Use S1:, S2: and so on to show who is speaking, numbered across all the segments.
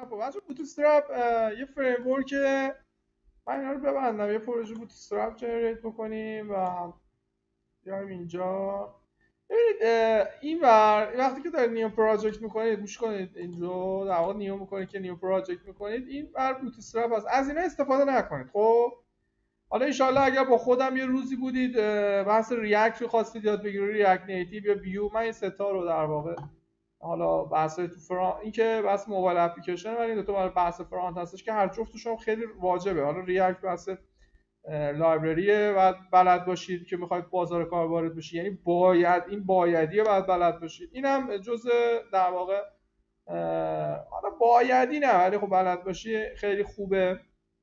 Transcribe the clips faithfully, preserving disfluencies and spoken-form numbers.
S1: خب بچه بوتسترپ یه فریم ورک، من اینا رو ببندم، یه پروژه بوتسترپ جنریت بکنیم و بیایم اینجا. ببینید این ور وقتی که دارید نیو پراجکت میکنید، گوش کنید اینجا در واقع نیو میکنید که نیو پراجکت میکنید، این ور بوتسترپ هست، از اینا استفاده نکنید. خب حالا انشالله اگر با خودم یه روزی بودید بحث ریاکت رو خواستید یاد بگیرید، ریاکت نیتیو یا ویو، من این سه تا رو در واقع حالا بحث تو فرانت، این که بحث موبایل اپلیکیشن، ولی این دو تا بحث فرانت هستش که هر جفتشون خیلی واجبه. حالا ریاکت بحث لایبرریه و بلد باشید که میخواید بازار کار وارد بشید، یعنی باید این بایدیه باید بلد باشید. اینم جزء در واقع حالا بایدی نه ولی خب بلد باشی خیلی خوبه.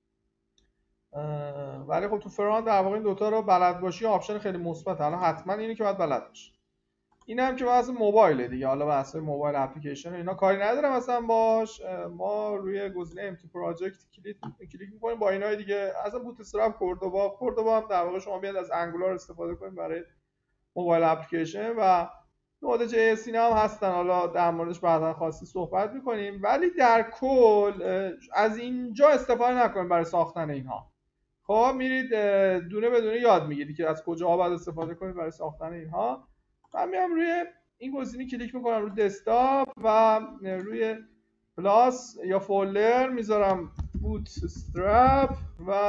S1: ولی خب تو فرانت در واقع این دوتا رو بلد باشی آپشن خیلی مثبت، حالا حتما اینه که باید بلد باشی. این هم که بحث موبایله دیگه، حالا بحث موبایل اپلیکیشن اینا کاری ندارم اصلا باش. ما روی گزینه امتی پراجکت کلیک کلیک می‌کنیم با اینای دیگه. اصلا بوتسترپ کوردوبا کوردوبا هم در واقع شما بیاد از انگولار استفاده کنید برای موبایل اپلیکیشن و نود جی اس اینا هم هستن، حالا در موردش بعدا خاصی صحبت می‌کنیم. ولی در کل از اینجا استفاده نکنید برای ساختن اینها. خب میرید دونه به دونه یاد میگیرید که از کجاها باید استفاده کنید برای ساختن اینها. من میام روی این گزینه کلیک میکنم رو دسکتاپ و روی پلاس یا فولدر میذارم بوتسترپ و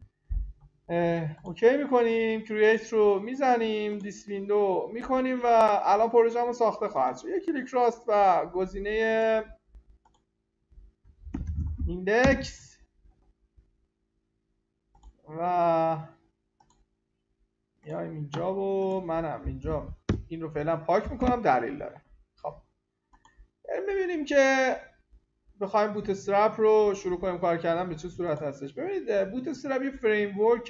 S1: اوکی میکنیم، کرییت رو میزنیم، دیس ویندو میکنیم و الان پروژه‌مون ساخته خواهد شد. یک کلیک راست و گزینه ایندکس و میایم اینجا و منم اینجا این رو فعلا پاک میکنم، دلیل داره. خب ببینیم که بخوایم بوتسترپ رو شروع کنیم کار کردن به چه صورت هستش. ببینید بوتسترپ یه فریم ورک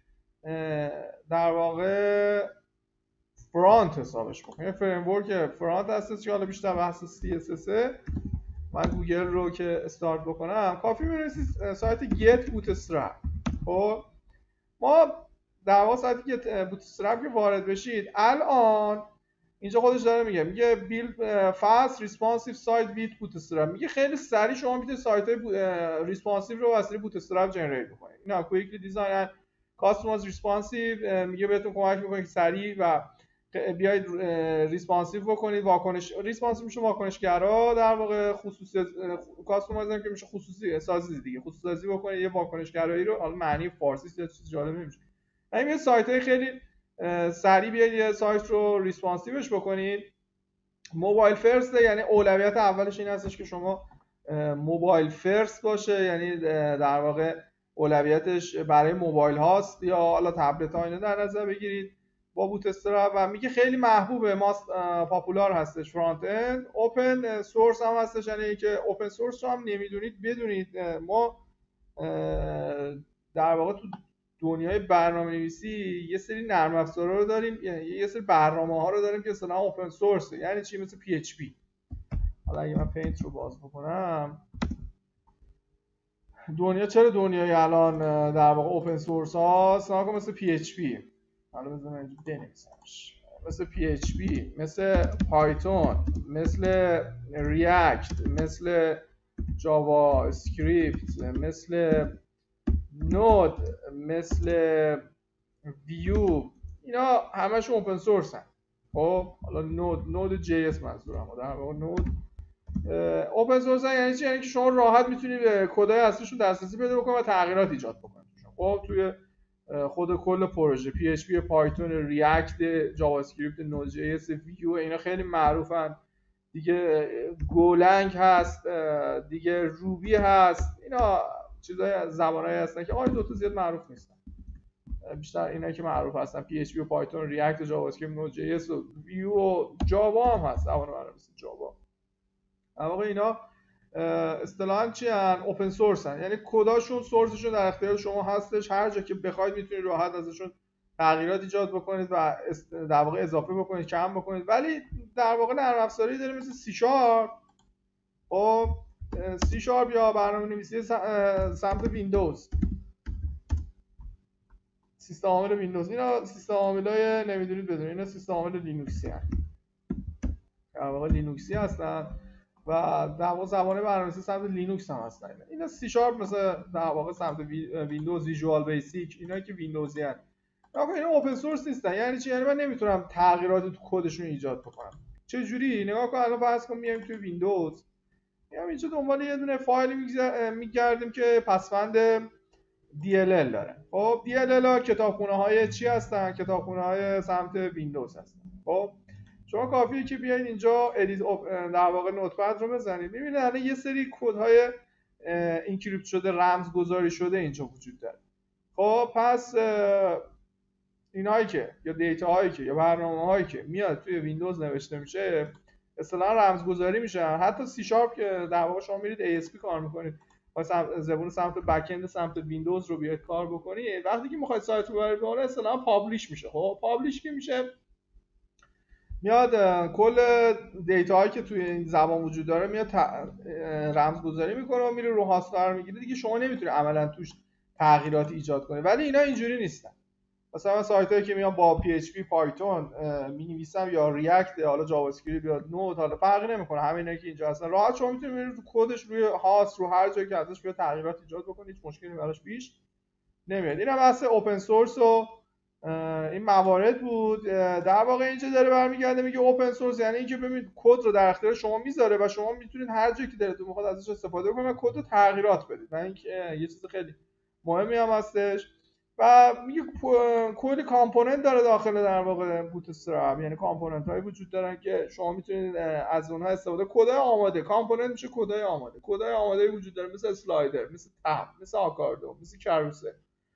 S1: در واقع فرانت حسابش بکنیم، یه فریم ورک فرانت هستش که حالا بیشتر بحث سی اس اس. من گوگل رو که استارت بکنم کافی بنویسید سایت get bootstrap. خب ما در واقع سایتی که بوتسترپ که وارد بشید الان اینجا خودش داره میگه میگه build fast responsive site with bootstrap، میگه خیلی سریع شما میتونید سایت های ریسپانسیو رو واسه بوتسترپ جنریت بکنید. اینا کویکلی دیزاین کاستومایز ریسپانسیو میگه بهتون کمک میکنه که سریع و بیاید ریسپانسیو بکنید. واکنش ریسپانسیو میشه واکنشگرا در واقع، خصوصی کاستومایز هم که میشه خصوصی سازی دیگه، خصوصی سازی بکنید یه واکنشگرایی رو. حالا معنی فارسی چیز جالب نمیشه. همین سایت‌های خیلی سریع بیاید یه سایت رو ریسپانسیوش بکنید. موبایل فرست، یعنی اولویت اولش این هستش که شما موبایل فرست باشه، یعنی در واقع اولویتش برای موبایل هاست یا حالا تبلت ها اینو در نظر بگیرید با بوتسترپ. و میگه خیلی محبوبه، ماست پاپولار هستش. فرانت اند اوپن سورس هم هستش، یعنی که اوپن سورس رو هم نمیدونید بدونید. ما در واقع تو دنیای برنامه‌نویسی یه سری نرم افزارا رو داریم، یعنی یه سری برنامه‌ها رو داریم که اصلا اوپن سورس، یعنی چی؟ مثل پی اچ پی. حالا اگه من پینت رو باز بکنم، دنیا چرا دنیای الان در واقع اوپن سورس هاست؟ مثلا مثل پی اچ پی، حالا بزنم اینجا بنویسمش، مثل پی اچ پی، مثل پایتون، مثل ریاکت، مثل جاوا اسکریپت، مثل نود، مثل ویو، اینا همشون اوپن سورس هستن. خب حالا نود نود جی اس منظورم، در واقع نود اوپن سورس هستن. یعنی چی؟ یعنی که شما راحت میتونید به کدای اصلیشون دسترسی پیدا بکنید و تغییرات ایجاد بکنید. خب توی خود کل پروژه پی اچ پی، پایتون، ریاکت، جاوا اسکریپت، نود جی اس، ویو، اینا خیلی معروفن دیگه. گولنگ هست دیگه، روبی هست، اینا چیزای زبانایی هستن که آره دو تا زیاد معروف نیستن. بیشتر اینا که معروف هستن پی اچ پی و پایتون، ریاکت و جاوا اسکریپت، نود جی اس و ویو و جاوا هم هست. زبان برنامه‌نویسی جاوا. واقعا اینا اصطلاحاً چی ان؟ اوپن سورس ان، یعنی کداشون سورسشون در اختیار شما هستش. هر جا که بخواید میتونید راحت ازشون تغییرات ایجاد بکنید و در واقع اضافه بکنید، کم بکنید. ولی در واقع نرم افزاری داره مثل سی شارپ و سی شارپ یا برنامه‌نویسی سمت ویندوز، سیستم عامل ویندوز. اینا سیستم عاملای نمیدونید بدونید، اینا سیستم عامل لینوکسی هستن، در واقع لینوکسی هستن و در واقع زبان برنامه‌نویسی سمت لینوکس هم هستن. اینا سی شارپ مثلا در واقع سمت ویندوز، ویژوال بیسیک، اینا که ویندوزی ان. آقا اینا اوپن سورس نیستن. یعنی چی؟ یعنی من نمیتونم تغییرات تو کدشون ایجاد بکنم. چه جوری؟ نگاه کن الان فرض کن میایم توی ویندوز، میام اینجا دنبال یه دونه فایلی میگردیم که پسوند دی ال ال داره. خب دی ال ال ها کتابخونه‌های چی هستن؟ کتابخونه‌های سمت ویندوز هستن. خب شما کافیه که بیاید اینجا ادیت در واقع نوتپد رو بزنید، می‌بینید الان یه سری کدهای اینکریپت شده، رمزگذاری شده اینجا وجود داره. خب پس اینایی که یا دیتاهایی که یا برنامه‌هایی که میاد توی ویندوز نوشته میشه اصطلاحاً رمزگذاری میشن. حتی سی شارپ که در واقع شما میرید ای اس پی کار میکنید، مثلا زبون سمت بک اند سمت ویندوز رو بیاید کار بکنید، وقتی که میخواید سایت رو ببرید بالا اصطلاحاً پابلیش میشه. خب پابلیش که میشه، میاد کل دیتاهایی که توی این زبان وجود داره میاد رمزگذاری میکنه و میره رو هاست قرار میگیره. دیگه شما نمیتونید عملاً توش تغییراتی ایجاد کنید. ولی اینا اینجوری نیستن. مثلا سایتایی که میان با پی اچ پی، پایتون می‌نویسن یا ریاکت، حالا جاوا اسکریپت یا نود، حالا فرقی نمیکنه، همه اینا که اینجا هستن راحت شما میتونید برید رو کدش، روی هاست، رو هر جایی که ازش بیاد تغییرات ایجاد بکنید، هیچ مشکلی براش پیش نمیاد. اینا بحث اوپن سورس و این موارد بود. در واقع اینجا داره برمیگرده میگه اوپن سورس یعنی اینکه ببینید کد رو در اختیار شما میذاره و شما میتونید هر جایی که دلتون میخواد ازش استفاده کنید و کد رو تغییرات بدید. و این یه چیز خیلی مهمی هم هستش. و میگه کلی کامپوننت داره داخل در واقع بوتسترپ، یعنی کامپوننت هایی وجود دارن که شما میتونید از اونها استفاده. کدای آماده، کامپوننت میشه کدای آماده. کدای آماده وجود داره مثل اسلایدر، مثل تب، مثل آکاردو، مثل کاروسل،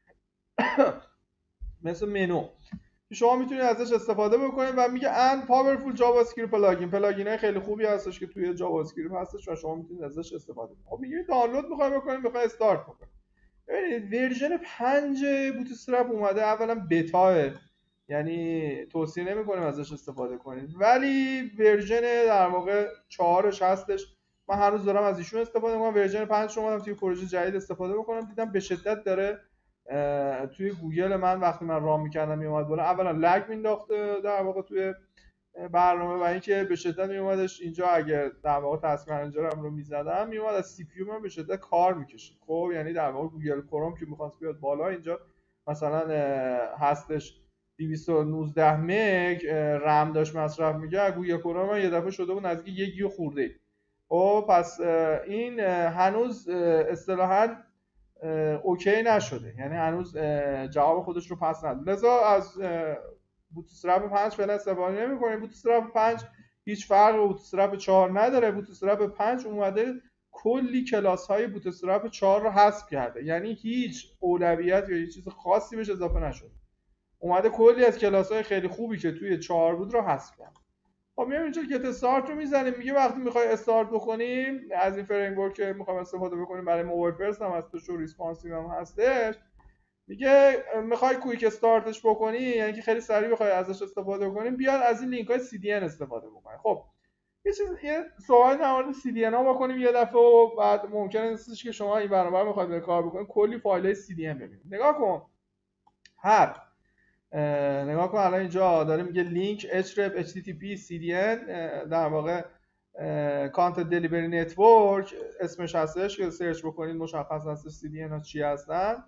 S1: مثل منو که شما میتونید ازش استفاده بکنید. و میگه ان پاورفول جاوا اسکریپت پلاگین، پلاگین های خیلی خوبی هستش که توی جاوا اسکریپت هستش و شما میتونید ازش استفاده کنید. خب میگه دانلود میخواید بکنید، میخواید استارت بکنید. ببینید ورژن پنج بوتسترپ اومده، اولا بتاه، یعنی توصیه نمی‌کنیم ازش استفاده کنید، ولی ورژن در واقع چهارش هستش. من هنوز دارم از ایشون استفاده می‌کنم. ورژن پنج رو اومدم توی پروژه جدید استفاده بکنم، دیدم به شدت داره توی گوگل من وقتی من رام می‌کردم میومد بالا، اولا لگ مینداخته در واقع توی برنامه و اینکه به شدت میومدش اینجا اگه در واقع تسک منیجرم رو میزدم میومد از سی پی یو من به شدت کار میکشید. خب یعنی در واقع گوگل کروم که میخواست بیاد بالا اینجا مثلا هستش دویست و نوزده مگ رم داشت مصرف میکرد، گوگل کروم یه دفعه شده بود نزدیک یک گیگ خورده. خب پس این هنوز اصطلاحاً اوکی نشده، یعنی هنوز جواب خودش رو پس نداد. لذا از بوتسترپ پنج فعلا استفاده نمی‌کنیم. بوتسترپ پنج هیچ فرقی با بوتسترپ چهار نداره. بوتسترپ پنج اومده کلی کلاس‌های بوتسترپ چهار رو حذف کرده، یعنی هیچ اولویت یا هیچ چیز خاصی بهش اضافه نشده. اومده کلی از کلاس‌های خیلی خوبی که توی چهار بود رو حذف کرد. خب میایم اینجا گت استارت رو میزنیم. میگه وقتی می‌خوای استارت بکنیم از این فریم ورک که می‌خوایم استفاده بکنیم برای موبایل فرست هم هستش و ریسپانسیو هم هستش، میگه میخوای کویک استارتش بکنی، یعنی که خیلی سریع بخوای ازش استفاده بکنیم، بیاد از این لینک های سی دی ان استفاده بکنی. خب یه چیز یه صحبت در مورد سی دی ان ها بکنیم یه دفعه و بعد ممکنه نیستش که شما این برنامه رو میخواید به کار بکنید کلی فایل های سی دی ان ببینید. نگاه کن هر نگاه کن الان اینجا داره میگه لینک href http cdn در واقع کانتنت دلیوری نتورک اسمش هستش که سرچ بکنید مشخص هستش سی دی ان ها چی هستن.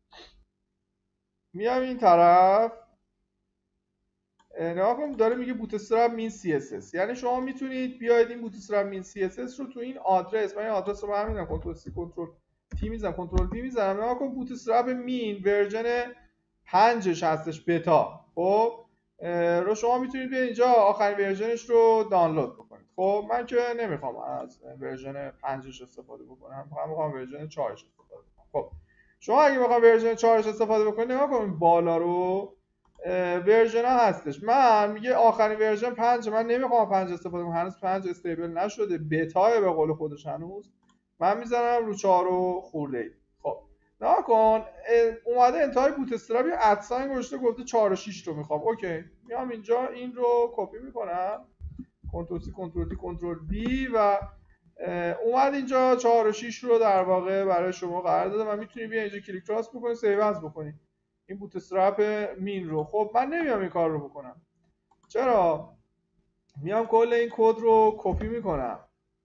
S1: میام این طرف نگاه کنم داره میگه بوتسترپ مین سی اس اس، یعنی شما میتونید بیاید این بوتسترپ مین سی اس اس رو تو این آدرس، من این آدرس رو برمی‌دارم کنترل سی کنترل تی میزنم کنترل وی میزنم. نگاه کن بوتسترپ مین ورژن پنجش هستش بتا. خب رو شما میتونید به اینجا آخرین ورژنش رو دانلود بکنید. خب من که نمیخوام از ورژن پنجش استفاده بکنم، من میخوام ورژن چهارش استفاده بکنم. خب شما اگه بخواید ورژن چهارش استفاده بکنید نگاه کنید بالا رو ورژن ها هستش. من میگه آخرین ورژن پنج، من نمیخوام پنج استفاده کنم، هنوز پنج استیبل نشده، بتاه به قول خودش هنوز. من میزنم رو چهار و خورده ای. خب نگاه کن اومده انتهای بوتسترپ یه ادساین گذاشته گفته چهار و شش رو میخوام. اوکی میام اینجا این رو کپی میکنم کنترل سی کنترل تی کنترل وی و اومد اینجا چهار و شش رو در واقع برای شما قرار داده. من میتونی بیا اینجا کلیک راست بکنی سیو از بکنی این بوتسترپ مین رو. خب من نمیام این کار رو بکنم. چرا؟ میام کل این کد رو کپی میکنم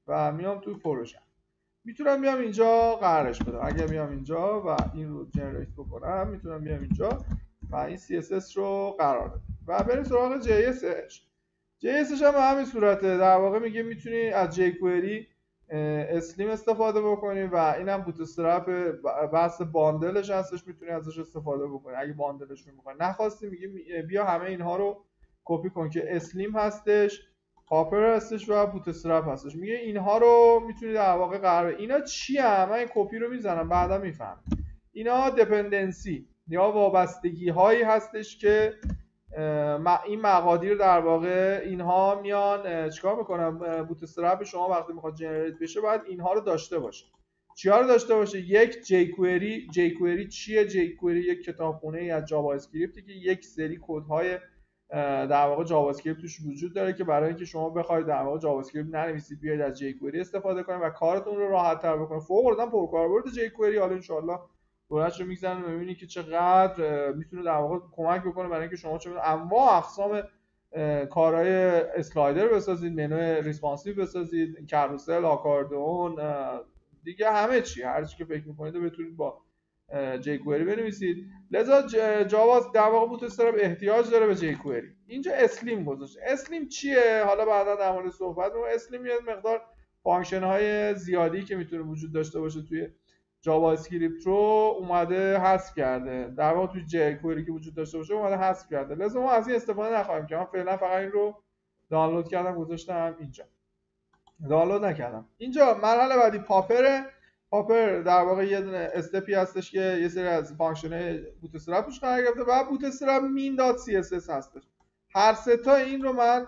S1: و میام توی پروژه. میتونم بیام اینجا قرارش بدم. اگه بیام اینجا و این رو جنریت بکنم میتونم بیام اینجا و این سی اس اس رو قرار بدم و بریم سراغ جی اس اش. جی اس اش هم به همین صورته. در واقع میگه میتونی از جیکوئری اسلیم استفاده بکنی و اینم بوت استرپ بحث باندلش هستش، میتونی ازش استفاده بکنی اگه باندلش رو میخوای. نخواستی میگه بیا همه اینها رو کپی کن که اسلیم هستش، پاپر هستش و بوت استرپ هستش. میگه اینها رو میتونی در واقع قرار. اینا چی هم؟ من این کپی رو میزنم بعدا میفهم. اینا دپندنسی یا وابستگی هایی هستش که این مقادیر در واقع اینها میان چیکار میکنن. بوت استرپ شما وقتی میخواد جنریت بشه باید اینها رو داشته باشه. چیا رو داشته باشه؟ یک جیکوئری. جیکوئری چیه؟ جیکوئری یک کتابخونه ای از جاوا اسکریپتی که یک سری کدهای در واقع جاوا اسکریپت توش وجود داره که برای اینکه شما بخواید در واقع جاوا اسکریپت ننویسید بیاید از جیکوئری استفاده کنید و کارتون رو راحت تر بکنید. فوق العاده پرکاربرد جیکوئری. حالا ان شاءالله دورش رو میگذرن ببینید که چقدر میتونه در واقع کمک بکنه برای اینکه شما چه انواع اقسام کارهای اسلایدر بسازید، منو ریسپانسیو بسازید، کروسل، آکاردئون، دیگه همه چی هر چی که فکر می‌کنید بتونید با جیکوئری بنویسید. لذا جاوا در واقع بوت استرپ احتیاج داره به جیکوئری. اینجا اسلیم گذاشته. اسلیم چیه؟ حالا بعدا در مورد صحبت می‌کنم. اسلیم یه مقدار فانکشن های زیادی که میتونه وجود داشته باشه توی جاوا اسکریپت رو اومده حذف کرده. در واقع توی جیکوئری که وجود داشته باشه اومده حذف کرده. لازم ما از این استفاده نخواهیم که من فعلا فقط این رو دانلود کردم گذاشتم اینجا. دانلود نکردم. اینجا مرحله بعدی پاپره. پاپر در واقع یه دونه استپی هستش که یه سری از فانکشن بوت استرپ توش قرار گرفته و بوت استرپ مین دات سی اس اس هستش. هر سه تا این رو من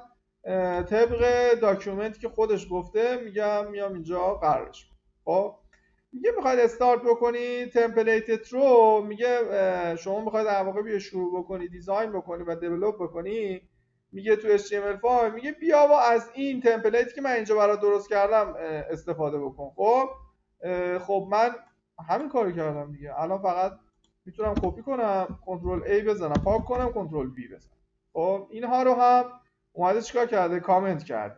S1: طبق داکیومنتی که خودش گفته میگم میام اینجا قرارش. خب میگه میخواید استارت بکنی تمپلیتت رو، میگه شما میخواید در واقع بیا شروع بکنی دیزاین بکنی و دیولپ بکنی، میگه تو اچ تی ام ال فایل میگه بیا و از این تمپلیتی که من اینجا برات درست کردم استفاده بکن. خب خب من همین کارو کردم دیگه. الان فقط میتونم کپی کنم، کنترل ای بزنم، پاک کنم، کنترل وی بزنم. خب اینها رو هم اومده چیکار کرده؟ کامنت کرده.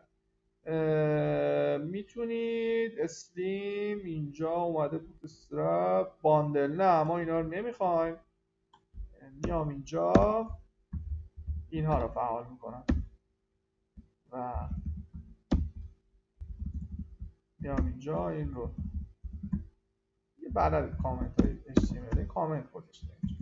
S1: میتونید اسلیم اینجا اومده بوت استرپ باندل، نه ما اینا رو نمیخوایم. میام اینجا اینها رو فعال میکنم و میام اینجا این رو یه بلد کامنت های اچ تی ام ال کامنت گذاشته اینجا.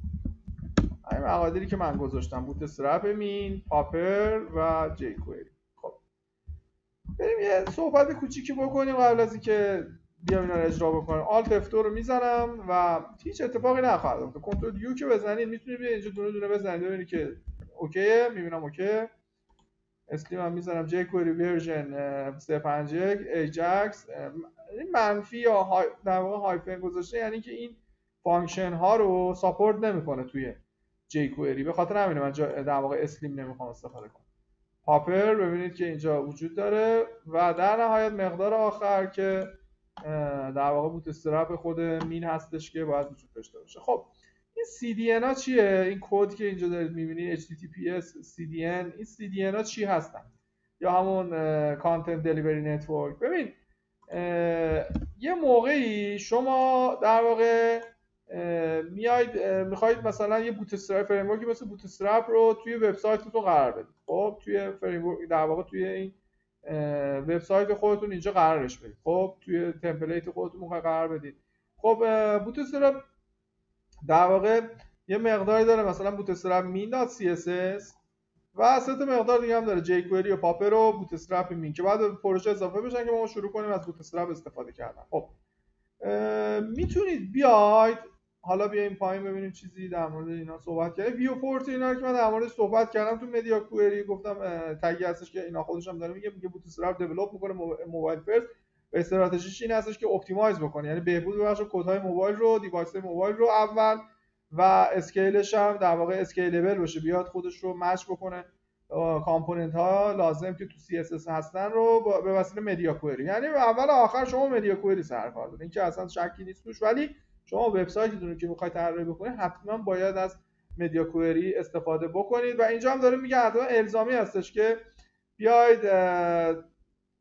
S1: این مقادیری که من گذاشتم بوت استرپ مین، پاپر و جیکوئری. خب بریم یه صحبت کوچیکی بکنیم قبل از اینکه بیام اینا رو اجرا بکنم. آلت اف دو رو میزنم و هیچ اتفاقی نخواهد افتاد. کنترل یو که بزنید میتونید اینجا دونه دونه بزنید ببینید که اوکیه. میبینم اوکی. اسلیم هم میزنم جیکوئری ورژن سه پنج یک ایجاکس. این منفی یا های در واقع هایفن گذاشته یعنی که این فانکشن ها رو ساپورت نمیکنه توی جیکوئری. به خاطر همینه من در واقع اسلیم نمیخوام استفاده کنم. پاپر ببینید که اینجا وجود داره و در نهایت مقدار آخر که در واقع بوت استرپ خود مین هستش که باید وجود داشته باشه. خب این سی دی ان ها چیه؟ این کد که اینجا دارید میبینید اچ تی تی پی اس سی دی ان، این سی دی ان ها چی هستن؟ یا همون کانتنت دلیوری نتورک. ببین یه موقعی شما در واقع میاید میخواید مثلا یه بوت استرپ فریم ورکی مثل بوت استرپ رو توی وبسایتتون قرار بدید. خب توی فریم ورک در واقع توی این وبسایت خودتون اینجا قرارش بدید. خب توی تمپلیت خودتون میخواید قرار بدید. خب بوت استرپ در واقع یه مقداری داره، مثلا بوت استرپ مین دات سی اس اس و سه تا مقدار دیگه هم داره، جیکوئری و پاپر و بوت استرپ مین که بعد به پروژه اضافه بشن که ما شروع کنیم از بوت استرپ استفاده کردن. خب میتونید بیاید حالا بیایم پایین ببینیم چیزی در مورد اینا صحبت کردیم. ویو پورت اینا رو که من در موردش صحبت کردم تو مدیا کوئری گفتم تگی هستش که اینا خودش هم داره میگه میگه بوت استرپ دیولپ میکنه موبایل فرست و استراتژیش این هستش که اپتیمایز بکنه، یعنی بهبود ببخشه کدهای موبایل رو، دیوایس موبایل رو اول و اسکیلش هم در واقع اسکیلبل باشه، بیاد خودش رو مچ بکنه کامپوننت ها لازم که تو سی اس اس هستن رو به وسیله مدیا کوئری. یعنی اول آخر شما مدیا کوئری سر کار دارید، این که اصلا شکی نیست توش، ولی شما وبسایتتون رو که میخواید طراحی بکنید حتما باید از مدیا کوئری استفاده بکنید. و اینجا هم داره میگه حتما الزامی هستش که بیاید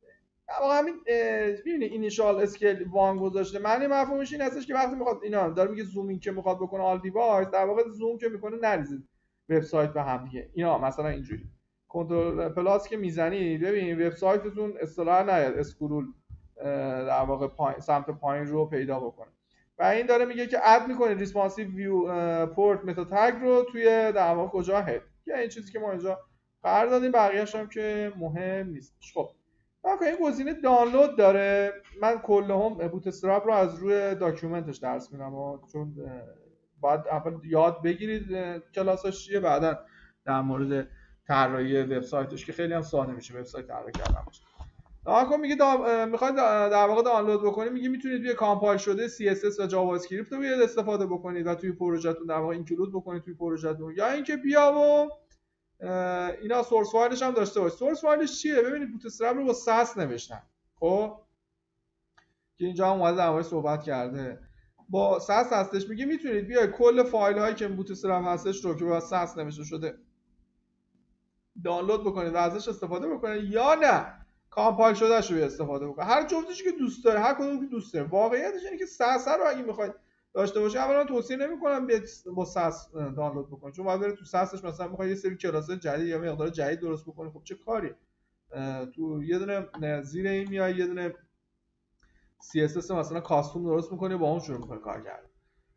S1: اما همین ببینید اینیشال اسکیل وان گذاشته، معنی مفهومش این هستش که وقتی میخواد اینا داره میگه زومینگ که میخواد بکنه آل دیوایس، در واقع زوم که میکنه نریزه وبسایت به هم دیگه. اینا مثلا اینجوری کنترل پلاس که میزنید ببین وبسایتتون اصطلاحا نیاد اسکرول در واقع پایین سمت پایین رو پیدا بکنه. و این داره میگه که اد میکنه ریسپانسیو ویو پورت متا تگ رو توی در واقع کجا هد، یا این چیزی که ما اینجا قرار دادیم، بقیه‌اش هم که مهم نیست. خب آقا این گزینه دانلود داره. من کل هم بوت استرپ رو از روی داکیومنتش درس میدم، چون باید اول یاد بگیرید کلاساش چیه، بعدا در مورد طراحی وبسایتش که خیلی هم ساده میشه وبسایت طراحی کردن باشه. آقا میگه دا... میخواد در واقع دانلود بکنید، میگه میتونید توی کامپایل شده سی اس اس و جاوا اسکریپت رو بیاد استفاده بکنید و توی پروژهتون در واقع اینکلود بکنید توی پروژهتون، یا اینکه بیا و اینا سورس فایلش هم داشته باشه. سورس فایلش چیه؟ ببینید بوت استرپ رو با ساس نوشتن، خب که اینجا هم اومده در مورد صحبت کرده با ساس هستش. میگه میتونید بیاید کل فایل هایی که بوت استرپ هستش رو که با ساس نوشته شده دانلود بکنید و ازش استفاده بکنید، یا نه کامپایل شدهش رو استفاده بکنید. هر جفتش که دوست داره، هر کدوم که دوست داره. واقعیتش اینه که ساس رو اگه میخواید داشته باشه، اولا توصیه نمی‌کنم بیاید با ساس دانلود بکنید، چون باید بره تو ساسش مثلا می‌خواد یه سری کلاس جدید یا مقدار جدید درست بکنه، خب چه کاری تو یه دونه زیر این میای یه دونه سی اس اس مثلا کاستوم درست می‌کنی با اون شروع می‌کنی کار کردن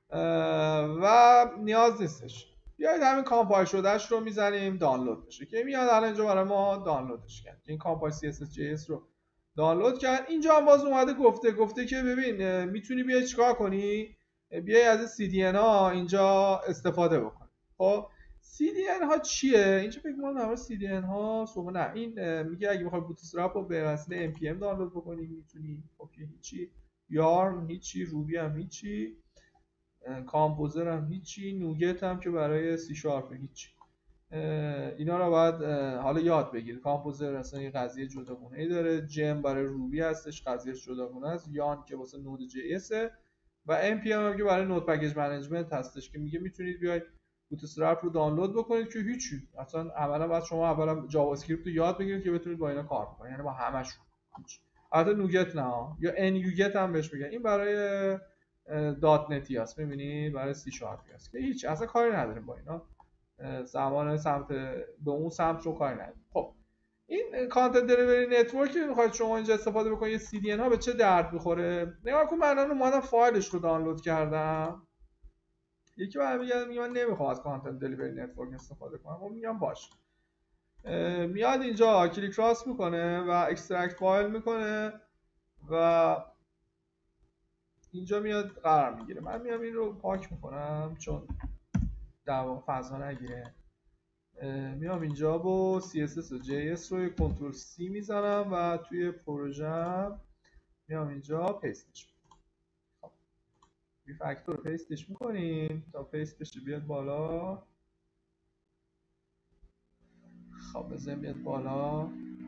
S1: و نیاز نیستش. بیاید همین کامپایل شدهش رو میزنیم دانلود بشه که میاد الان اینجا برای ما دانلودش کرد. این کامپایل سی اس اس جی اس رو دانلود کرد. اینجا هم باز اومده گفته گفته که ببین میتونی بیای چیکار کنی، بیای از سی دی ان ها اینجا استفاده بکنی. خب سی دی ان ها چیه؟ اینجا فکر کنم در سی دی ان ها صبح نه این میگه اگه میخوای بوت استرپ رو به وسیله ام پی ام دانلود بکنی میتونی. خب هیچی، یارن هیچی، روبی هم هیچی، کامپوزر هم هیچی، نوگت هم که برای سی شارپ هیچی. اینا رو باید حالا یاد بگیرید. کامپوزر اصلا یه قضیه جداگونه‌ای داره، جم برای روبی هستش قضیهش جداگونه است، یان که واسه نود جی اس و ام پی ام هم که برای نود پکیج منیجمنت هستش که میگه میتونید بیاید بوت استرپ رو دانلود بکنید که هیچی. اصلا اولا بعد شما اولا جاوا اسکریپت رو یاد بگیرید که بتونید با اینا کار بکنید، یعنی با همشون. البته نوگت نه یا ان یوگت هم بهش میگن، این برای دات نتی هست، میبینید برای سی شارپی هست که هیچ اصلا کاری نداریم با اینا، زمان سمت به اون سمت رو کاری نداریم. خب این کانتنت دلیوری نتورک که میخواید شما اینجا استفاده بکنید، یه سی دی ان ها به چه درد میخوره؟ نگاه کن من الان اومدم فایلش رو دانلود کردم، یکی بعد میگه میگه من نمیخوام از کانتنت دلیوری نتورک استفاده کنم، من میگم باشه. میاد اینجا کلیک راست میکنه و اکسترکت فایل میکنه و اینجا میاد قرار میگیره. من میام این رو پاک میکنم چون در واقع فضا نگیره. میام اینجا با سی اس اس و جی اس رو کنترل سی میزنم و توی پروژه میام اینجا پیستش میکنم. خب ریفکتور رو پیستش میکنیم تا پیست بشه بیاد بالا. خب بزنیم بیاد بالا.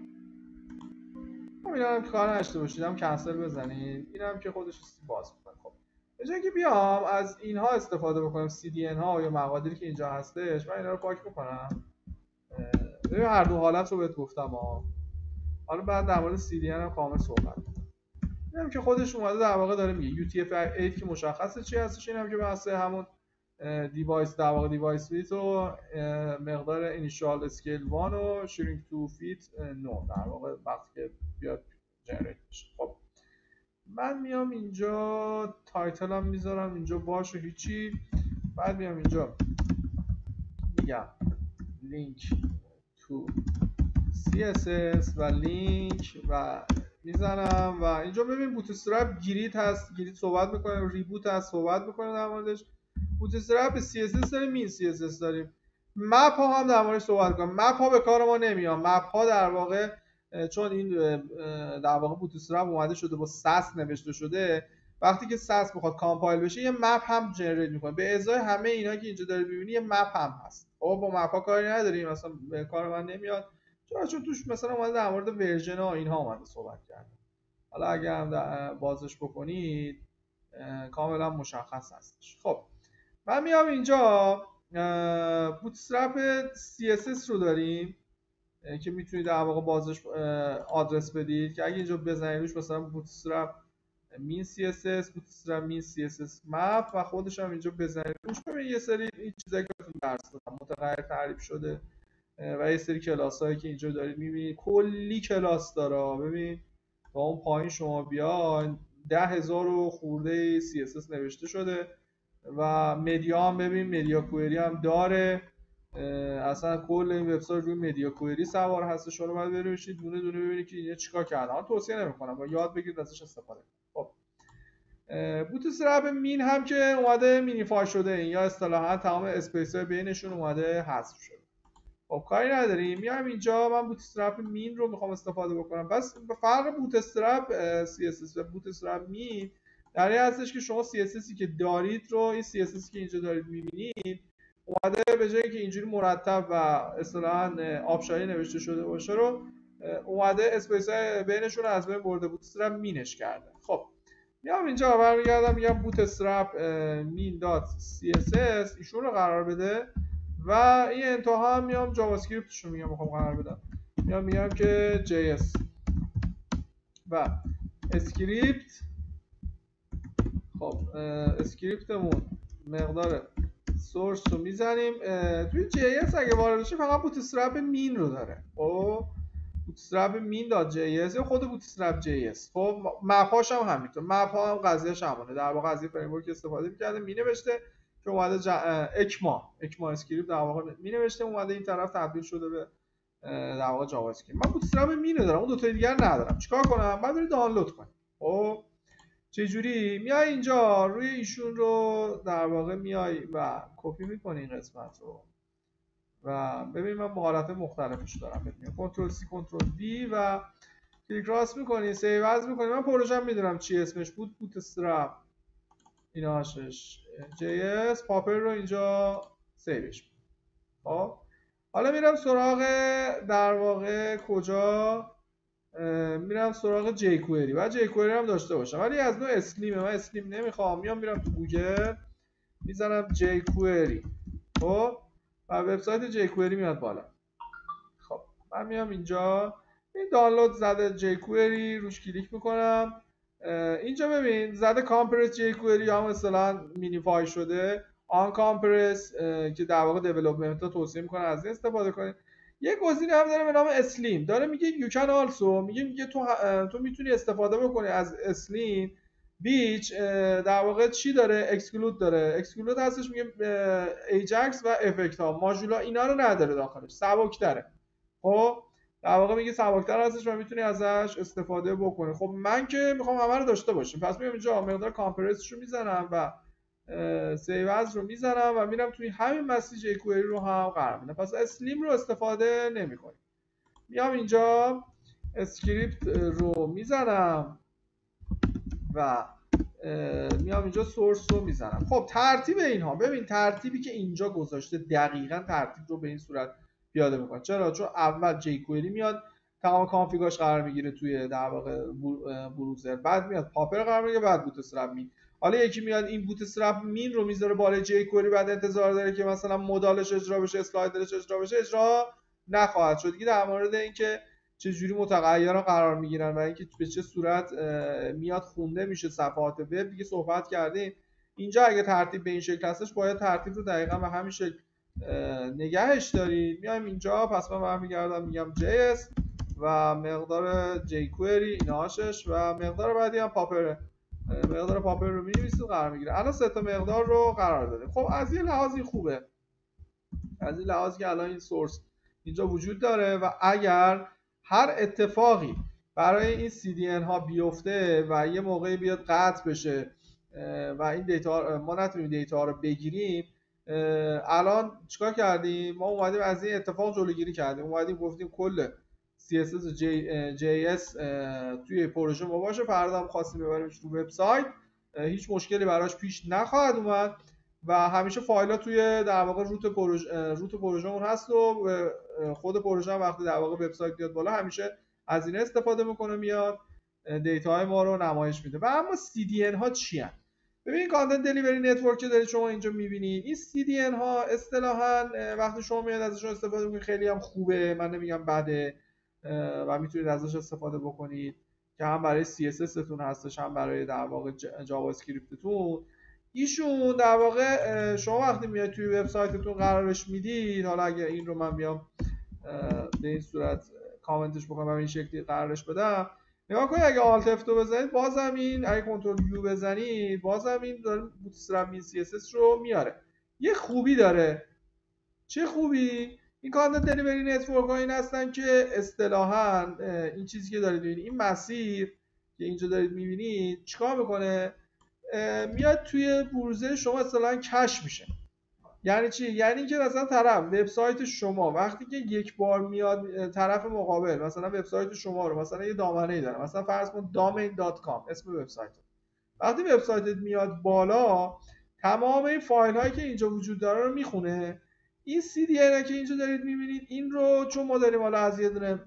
S1: خب این هم که کار نشته باشید هم کنسل بزنید. این هم که خودش باز میکنه. خب به جایی که بیام از اینها استفاده بکنم، سی دی ان ها یا مقادیری که اینجا هستش، من اینا رو پاک میکنم. ببین هر دو حالت رو بهت گفتم ها. حالا بعد در مورد سی دی ان هم کامل صحبت می‌کنم. اینم که خودش اومده در واقع داره میگه یو تی اف هشت که مشخصه چی هستش، اینم که بحث همون دیوایس در واقع دیوایس فیت و مقدار اینیشال اسکیل یک و شرینک تو فیت نه در واقع وقتی که بیاد جنریت بشه. خب من میام اینجا تایتلم میذارم اینجا باشه هیچی، بعد میام اینجا میگم لینک تو سی اس اس و لینک و میزنم و اینجا ببین بوت استرپ گریت هست، گریت صحبت میکنیم، ریبوت هست صحبت میکنیم در موردش. بوت استرپ سی اس اس داریم، مین سی اس اس داریم، مپ ها هم در موردش صحبت کنیم. مپ ها به کار ما نمیاد. مپ ها در واقع چون این در واقع بوت استرپ اومده شده با ساس نوشته شده، وقتی که ساس بخواد کامپایل بشه یه مپ هم جنریت میکنه به ازای همه اینا که اینجا دارید میبینید. یه مپ هم هست. خب با مپ ها کاری نداریم، مثلا به کار من نمیاد چون چون توش مثلا اومده در مورد ورژن ها اینها اومده صحبت کرده. حالا اگه هم بازش بکنید کاملا مشخص هستش. خب من میام اینجا بوت استرپ سی اس اس رو داریم که میتونید در واقع بازش آدرس بدید که اگه اینجا بزنید روش مثلا bootstrap min css bootstrap min css map و خودش هم اینجا بزنید روش، ببینید یه سری این چیزایی که بهتون درس دادم متغیر تعریف شده و یه سری کلاس هایی که اینجا دارید میبینید، کلی کلاس داره. ببین تا اون پایین شما بیاین ده هزار و خورده سی اس اس نوشته شده و مدیا هم ببین مدیا کوئری هم داره. اصلا کل این وبسایت روی مدیا کوئری سوار هست. شما باید برید دونه دونه ببینید که اینا چیکار کردن. من توصیه نمی‌کنم، با یاد بگیرید ازش استفاده کنید. خب بوتسترپ مین هم که اومده مینیفای شده، این یا اصطلاحا تمام اسپیس های بینشون اومده حذف شده. خب کاری نداریم، میام اینجا من بوتسترپ مین رو میخوام استفاده بکنم. بس فرق بوتسترپ سی اس اس و بوتسترپ مین در این هستش که شما سی اس اسی که دارید رو، این سی اس اسی که اینجا دارید میبینید اومده به جایی که اینجوری مرتب و اصطلاحاً آبشاری نوشته شده باشه رو اومده اسپیس های بینشون رو از بین برده، بوتسترپ مینش کرده. خب میام اینجا برمیگردم میگم بوتسترپ مین دات سی اس اس ایشون رو قرار بده و این انتها هم میام جاوا اسکریپتش رو میگم میخوام قرار بدم، میام میگم که جی اس و اسکریپت. خب اسکریپتمون مقدار سورس رو میزنیم توی جی اس. اگه وارد بشه فقط بوتسترپ مین رو داره. خب بوتسترپ مین دات جی اس یا خود بوتسترپ جی اس. خب مپ هاش هم همینطور، مپ ها هم قضیهش همونه. در واقع از این فریم ورک استفاده می‌کرده، مینوشته که اومده جا... اکما اکما اسکریپت در واقع مینوشته اومده این طرف تبدیل شده به در واقع جاوا اسکریپت. من بوتسترپ مین دارم، اون دو تا دیگر ندارم. چیکار کنم؟ بعد برید دانلود کنید. خب چه جوری میای اینجا روی ایشون رو در واقع میای و کپی می‌کنی این قسمت رو و ببین من مهارت مختلفش دارم بهت میگم. کنترل سی کنترل دی و کلیک راست می‌کنی، سیو از می‌کنی. من پروژه میدونم چی اسمش بود، بوتسترپ ایناشش جی اس پاپر رو اینجا سیوش. خب حالا میرم سراغ در واقع کجا میرم سراغ جی کوئری و جی کوئری هم داشته باشم ولی از نوع اسلیمه. من اسلیم نمیخوام. میام میرم تو گوگل میزنم جی کوئری خب و وبسایت جی کوئری میاد بالا. خب من میام اینجا این دانلود زده جی کوئری روش کلیک میکنم. اینجا ببین زده کامپرس جی کوئری هم مثلا مینیفای شده. آن کامپرس که در واقع دیولپمنت ها توصیه میکنه از این استفاده کنید. یه گزینه هم داره به نام اسلیم، داره میگه یو کن آلسو، میگه میگه تو تو میتونی استفاده بکنی از اسلیم بیچ در واقع چی داره، اکسکلود داره. اکسکلود هستش میگه ایجکس و افکت ها ماژولا اینا رو نداره داخلش، سبک‌تره. خب در واقع میگه سبک‌تر هستش و میتونی ازش استفاده بکنی. خب من که میخوام همه رو داشته باشیم پس میام اینجا مقدار کامپرسش رو میزنم و سیو از رو میزنم و میرم توی همین مسیج جی کوئری رو هم قرار میدم. پس اسلیم رو استفاده نمی‌کنیم. میام اینجا اسکریپت رو میزنم و میام اینجا سورس رو میزنم. خب ترتیب اینها ببین، ترتیبی که اینجا گذاشته دقیقاً ترتیب رو به این صورت پیاده میکنه. چرا؟ چون اول جی کوئری میاد تمام کانفیگاش قرار میگیره توی در واقع بروزر، بعد میاد پاپر قرار میگیره، بعد بوتسترپ مین. حالا یکی میاد این بوتسترپ مین رو میذاره بالای جی کوئری، بعد انتظار داره که مثلا مودالش اجرا بشه، اسلایدرش اجرا بشه، اجرا نخواهد شد. دیگه در مورد اینکه چه جوری متغیرها قرار میگیرن و اینکه به چه صورت میاد خونده میشه صفحات وب دیگه صحبت کردیم. اینجا اگه ترتیب به این شکل هستش باید ترتیب رو دقیقاً به همین شکل نگهش دارید. میایم اینجا پس من برمیگردم میگم جی اس و مقدار جی کوئری اینهاشش و مقدار بعدی هم پاپر، مقدار پاپر رو می‌نویسید قرار میگیره. الان سه تا مقدار رو قرار داده. خب از این لحاظی خوبه، از این لحاظ که الان این سورس اینجا وجود داره و اگر هر اتفاقی برای این سی دی ان ها بیفته و یه موقعی بیاد قطع بشه و این دیتا ما نتونیم دیتا رو بگیریم، الان چیکار کردیم؟ ما اومدیم از این اتفاق جلوگیری کردیم. اومدیم گفتیم کل سی اس اس جی, جی اس توی پروژه ما باشه، فردا هم خواستیم ببریمش رو وبسایت هیچ مشکلی براش پیش نخواهد اومد و همیشه فایل‌ها توی در واقع روت پروژه روت پروژه‌مون هست و خود پروژه هم وقتی در واقع وبسایت بیاد بالا همیشه از این استفاده میکنه، میاد دیتاهای ما رو نمایش میده. و اما سی دی ان ها چی هستن؟ ببینید کانتنت دلیوری نتورک که دارید شما اینجا میبینید، این سی دی ان ها اصطلاحاً وقتی شما میاد ازشون استفاده میکنید خیلی هم خوبه، من نمیگم بده و میتونید ازش استفاده بکنید که هم برای سی اس اس تون هستش هم برای در واقع جاوا اسکریپتتون. ایشون در واقع شما وقتی میاد توی وبسایتتون قرارش میدید، حالا اگه این رو من بیام به این صورت کامنتش بکنم و این شکلی قرارش بدم، نگاه کنید اگه آلت اف دو بزنید بازم این، اگه کنترل یو بزنید بازم این داره بوتسترپ این سی اس اس رو میاره. یه خوبی داره. چه خوبی؟ این کانتنت دلیوری نتورک ها این هستن که اصطلاحاً این چیزی که دارید میبینید، این مسیر که اینجا دارید میبینید چیکار میکنه؟ میاد توی بروزر شما اصطلاحاً کش میشه. یعنی چی؟ یعنی اینکه مثلا طرف وبسایت شما وقتی که یک بار میاد طرف مقابل مثلا وبسایت شما رو مثلا یه دامنه‌ای داره، مثلا فرض کن domain دات کام اسم وبسایت، وقتی وبسایتت میاد بالا تمام این فایل هایی که اینجا وجود داره رو میخونه. این سی دی ان که اینجا دارید میبینید این رو چون ما داریم حالا از یه دونه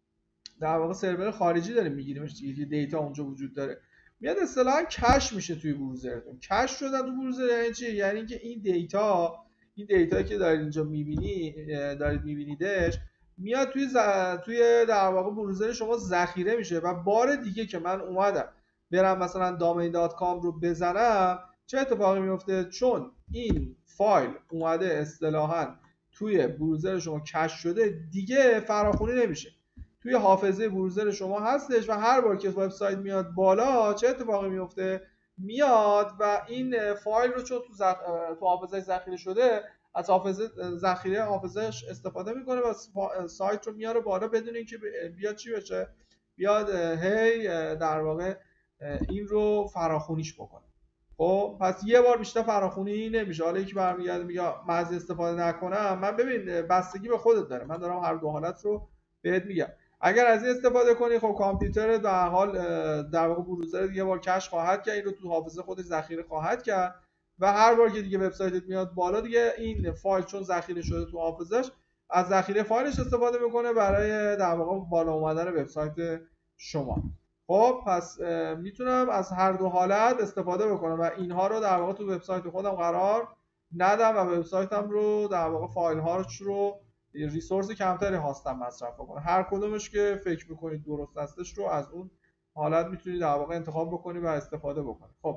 S1: در واقع سرور خارجی داریم میگیریمش دیگه که دیتا اونجا وجود داره، میاد اصطلاحاً کش میشه توی بروزرتون. کش شدن تو بروزر یعنی چی؟ یعنی اینکه این دیتا این دیتایی که دارید اینجا میبینی دارید میبینیدش میاد توی ز... توی در واقع بروزر شما ذخیره میشه و بار دیگه که من اومدم برم مثلا دامین دات کام رو بزنم چه اتفاقی میفته؟ چون این فایل اومده اصطلاحاً توی بروزر شما کش شده دیگه فراخوانی نمیشه، توی حافظه بروزر شما هستش و هر بار که وبسایت میاد بالا چه اتفاقی میفته؟ میاد و این فایل رو چون تو زخ... تو حافظه ذخیره شده از حافظه ذخیره حافظهش استفاده میکنه و سایت رو میاره بالا بدون اینکه بیاد چی بشه؟ بیاد هی در واقع این رو فراخونیش بکنه. خب پس یه بار بیشتر فراخونی نمیشه. حالا یکی برمیگرده میگه من از استفاده نکنم، من ببین بستگی به خودت داره، من دارم هر دو حالت رو بهت میگم. اگر از این استفاده کنی خب کامپیوتر در حال در واقع بروزر یه بار کش خواهد کرد، این رو تو حافظه خودش ذخیره خواهد کرد و هر بار که دیگه وبسایتت میاد بالا دیگه این فایل چون ذخیره شده تو حافظش از ذخیره فایلش استفاده میکنه برای در واقع بالا اومدن وبسایت شما. خب پس میتونم از هر دو حالت استفاده بکنم و اینها رو در واقع تو وبسایت خودم قرار ندم و وبسایتم رو در واقع فایل هاش رو ریسورس کمتری هاستم مصرف بکنه. هر کدومش که فکر میکنید درست هستش رو از اون حالت میتونید در واقع انتخاب بکنید و استفاده بکنید. خب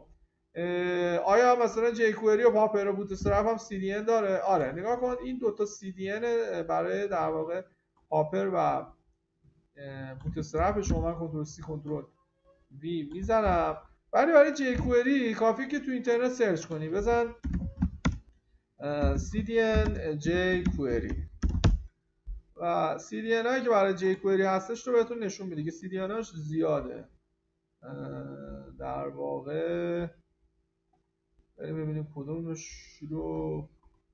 S1: آیا مثلا جیکوئری و پاپر و بوتسترپ هم سی دی ان داره؟ آره نگاه کن این دوتا سی دی ان برای در واقع پاپر و بوتسترپ شما من کنترل سی کنترل وی میزنم، ولی برای جیکوئری کافیه که تو اینترنت سرچ کنی، بزن سی دی ان جیکوئری و سی دی ان هایی که برای جیکوئری هستش رو بهتون نشون میده که سی دی ان هاش زیاده. در واقع بریم ببینیم کدومش رو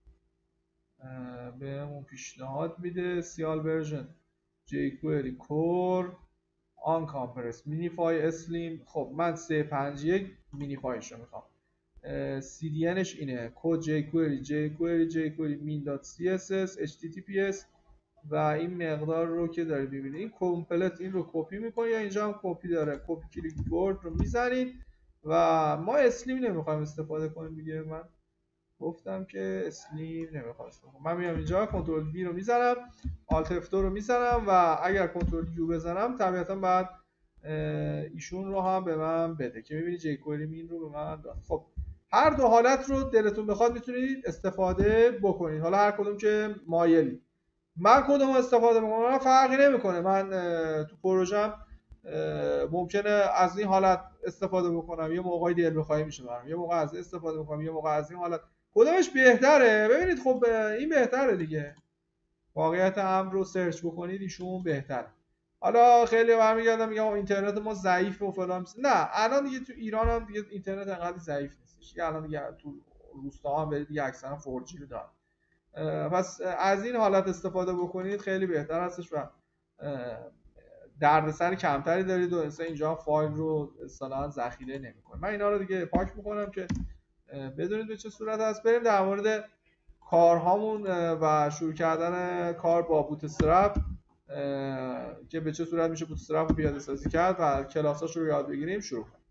S1: بهمون پیشنهاد میده. سیال ورژن جیکوئری کور آن کامپرس مینیفای اسلیم. خب من سه پنج یک مینیفایش رو میخوام. سی دی انش اینه کد جیکوئری جیکوئری جیکوئری مین دات سی اس اس اچ تی تی پی اس و این مقدار رو که دارید ببینید این کامپلت این رو کپی میکنه یا اینجا هم کپی داره، کپی کلیک بورد رو میزنید و ما اسلیم نمیخوایم استفاده کنیم دیگه. من گفتم که اسلیم نمیخوام استفاده کنم. من میام اینجا کنترل وی رو میزنم، آلت اف دو رو میزنم و اگر کنترل یو بزنم طبیعتا بعد ایشون رو هم به من بده که میبینید جیکوئری مین رو به من داد. خب هر دو حالت رو دلتون بخواد میتونید استفاده بکنید، حالا هر کدوم که مایلی. من کدوم استفاده میکنم من فرقی نمیکنه، من تو پروژم ممکنه از این حالت استفاده بکنم، یه موقعی دل بخواهی میشه برام، یه موقع از این استفاده میکنم، یه موقع از این حالت. کدومش بهتره؟ ببینید خب این بهتره دیگه، واقعیت امر رو سرچ بکنید ایشون بهتره. حالا خیلی برمیگردم میگم اینترنت ما ضعیف و فلان، نه الان دیگه تو ایران هم دیگه اینترنت انقدر ضعیف نیستش، الان دیگه تو روستاها هم برید دیگه اکثرا فور جی رو دارن. پس از این حالت استفاده بکنید خیلی بهتر هستش و دردسر کمتری دارید و مثلا اینجا فایل رو اصطلاحاً ذخیره نمی‌کنه. من اینا رو دیگه پاک می‌کنم که بدونید به چه صورت هست. بریم در مورد کارهامون و شروع کردن کار با بوتسترپ که به چه صورت میشه بوتسترپ رو پیاده سازی کرد و کلاساش رو یاد بگیریم شروع کنیم.